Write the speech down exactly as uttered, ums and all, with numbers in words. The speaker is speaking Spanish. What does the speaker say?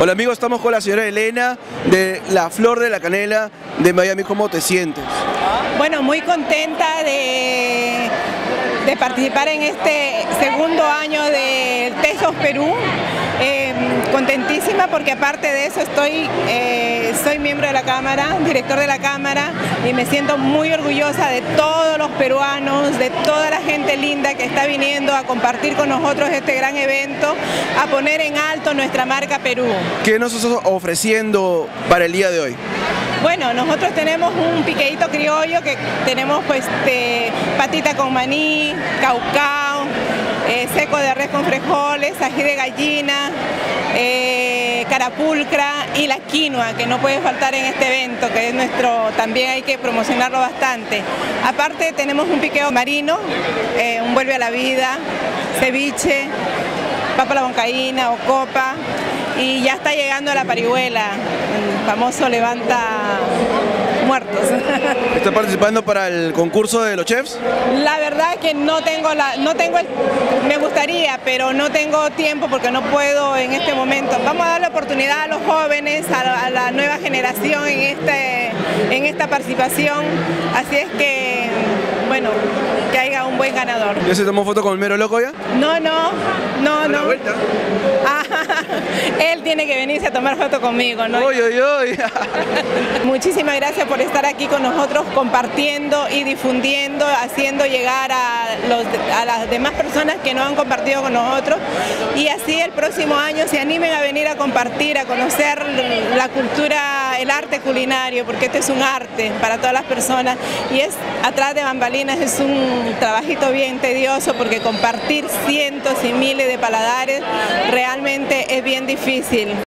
Hola amigos, estamos con la señora Elena de La Flor de la Canela de Miami. ¿Cómo te sientes? Bueno, muy contenta de, de participar en este segundo año del Tesos Perú. Eh, contentísima porque aparte de eso estoy, eh, soy miembro de la Cámara, director de la Cámara, y me siento muy orgullosa de todos los peruanos, de toda la gente linda que está viniendo a compartir con nosotros este gran evento, a poner en alto nuestra marca Perú. ¿Qué nos estás ofreciendo para el día de hoy? Bueno, nosotros tenemos un piqueíto criollo que tenemos pues de patita con maní, caucao, eh, seco de res con frijoles, ají de gallina, eh, carapulcra y la quinoa, que no puede faltar en este evento, que es nuestro, también hay que promocionarlo bastante. Aparte tenemos un piqueo marino, eh, un vuelve a la vida, ceviche, papa a la huancaína o copa, y ya está llegando la parihuela, el famoso levanta muertos. ¿Está participando para el concurso de los chefs? La verdad es que no tengo la, no tengo el, me gustaría, pero no tengo tiempo porque no puedo en este momento. Vamos a dar la oportunidad a los jóvenes, a la, a la nueva generación en este, en esta participación, así es que, bueno, que haya un buen ganador. ¿Ya se tomó foto con el mero loco ya? No, no, no, no. Vuelta. Ah, él tiene que venirse a tomar foto conmigo, ¿no? Uy, uy, uy. Muchísimas gracias por estar aquí con nosotros compartiendo y difundiendo, haciendo llegar a, los, a las demás personas que no han compartido con nosotros, y así el próximo año se animen a venir a compartir, a conocer la cultura, el arte culinario, porque esto es un arte para todas las personas y es atrás de bambalinas, es un trabajito bien tedioso porque compartir cientos y miles de paladares realmente es bien difícil.